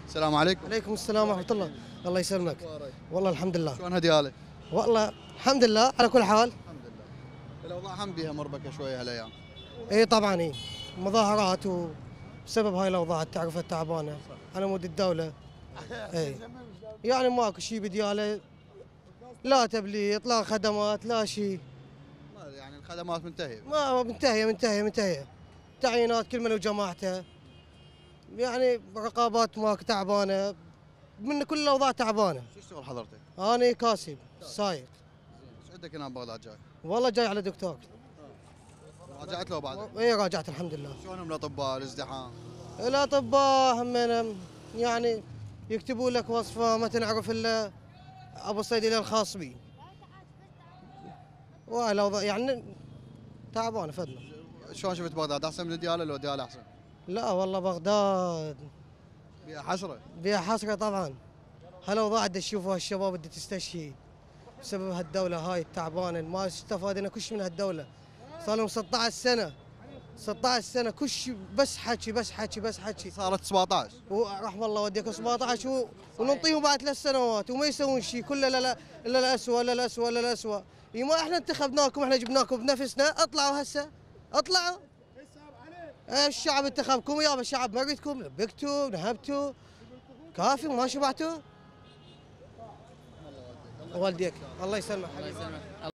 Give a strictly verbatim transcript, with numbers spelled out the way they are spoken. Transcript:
السلام عليكم. عليكم السلام ورحمة الله. الله يسلمك. والله الحمد لله. شلون هديالك؟ والله الحمد لله على كل حال. الحمد لله. الاوضاع هم بيها مربكه شويه هالايام. اي طبعا اي مظاهرات وبسبب هاي الاوضاع تعرفها تعبانه على مود الدوله. اي يعني ماكو شيء بدياله، لا تبليط لا خدمات لا شيء. يعني الخدمات منتهيه. ما منتهيه منتهيه منتهيه. تعيينات كل من وجماعته. يعني رقابات ماكو تعبانه، من كل الاوضاع تعبانه. شو تشتغل حضرتك؟ انا كاسب سايق. ايش عندك هنا ببغداد جاي؟ والله جاي على دكتور. راجعت له بعد؟ اي راجعت الحمد لله. شلونهم الاطباء الازدحام؟ الاطباء همنا يعني يكتبوا لك وصفه ما تنعرف الا ابو الصيدليه الخاص بي. والاوضاع يعني تعبانه فدنا. شلون شفت بغداد؟ احسن من دياله لو دياله احسن؟ لا والله بغداد بيها حسره. بيها حسره طبعا. هالاوضاع اللي تشوفوها الشباب اللي تستشهي بسبب هالدوله هاي التعبانه، ما استفادنا كش من هالدوله. صار لهم ستة عشر سنه ستة عشر سنه كش بس حكي بس حكي بس حكي. صارت سبعطعش. ورحم الله وديك سبعة عشر و... وننطيهم بعد ثلاث سنوات وما يسوون شيء، كله لا لا الا الاسوء الا الاسوء الا الاسوء. اي ما احنا انتخبناكم، احنا جبناكم بنفسنا، اطلعوا هسه اطلعوا. الشعب انتخبكم يابا، الشعب ما يريدكم، لبكتوا نهبتوا كافي وما شبعتوا. والديك الله يسلمك. الله يسلمك.